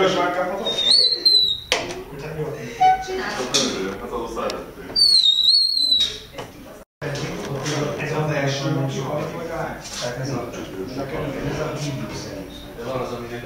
közben kaphatok? Csinálom. Hát az a szeretnék. Ez az első, ami vagy a lány? Tehát ez a...